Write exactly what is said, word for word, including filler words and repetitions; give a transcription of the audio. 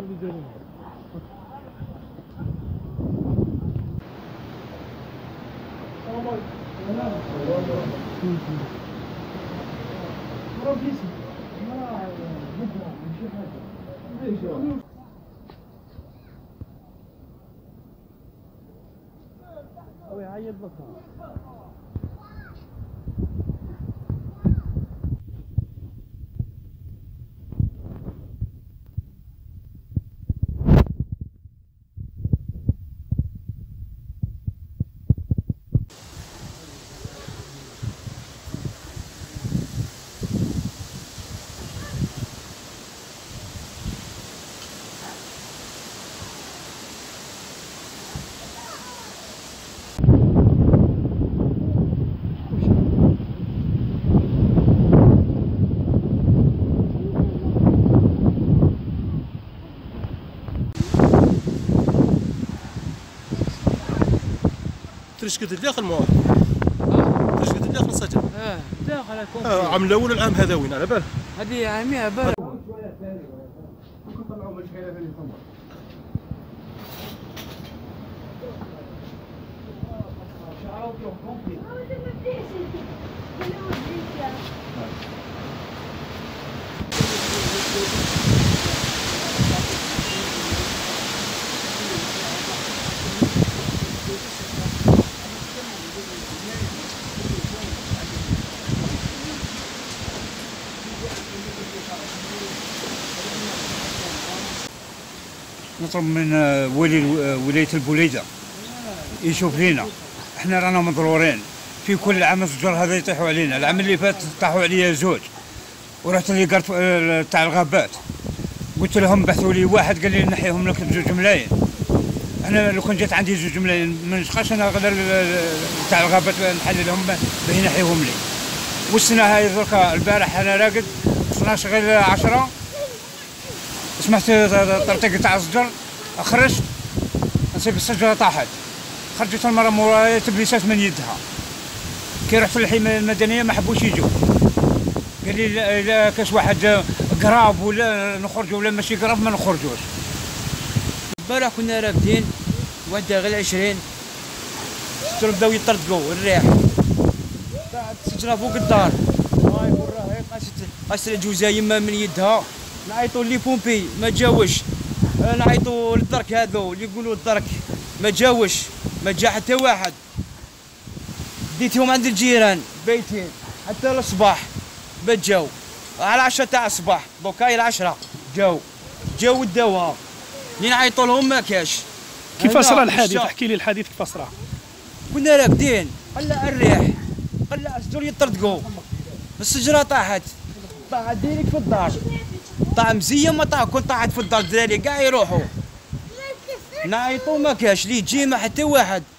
تريش قد داخل المواقف تريش قد داخل السجن اه داخل الكونفي اه عام الاول العام هذا وين على باله هذه عامية بال نطلب من ولي ولاية البوليدة يشوف لينا، احنا رانا مضرورين في كل عام الزجر هذا يطيحوا علينا، العام اللي فات طاحوا عليا زوج ورحت اللي قرت تاع الغابات قلت لهم بحثوا لي واحد قال لي نحيهم لك بزوج ملايين، انا لو كان جات عندي زوج ملايين ما نشقاش انا غير تاع الغابات نحللهم باش ينحيهم لي. والسنه هاي دركا البارح انا راقد اثناش غير عشرة سمعت طرطيق تاع الزجر خرجت نسيب الشجره طاحت خرجت المرة مورايا تبليسات من يدها كي رحت للحماية المدنية ما حبوش يجوا قال لي لا كاش واحد قراب ولا نخرجوا ولا ماشي قراب ما نخرجوش. البارح كنا راقدين ودا غير عشرين ستر بداو يطردقوا الريح طاحت الشجرة فوق الدار هاي وراها قاست قاست الجوزة يما من يدها نعيطوا لي بومبي ما جاوش نعيطوا للدرك هذو اللي يقولوا الدرك ما جاوش ما جا حتى واحد ديتهم عند الجيران بيتين حتى الصباح ما جاو على عشرة تاع الصباح دوكا العشرة جاو جاو داوها اللي نعيطوا لهم ما كاش. كيف صرا الحادث؟ احكي لي الحادث كيف صرا. كنا راقدين قلع الريح قلع الشجر يطردقوا الشجرة طاحت طاحت ديريك في الدار طاح مزيه ما طاح كل طاحت في الدار الدراري كاع يروحوا نعيطوا ما كاش لي يجي ما حتى واحد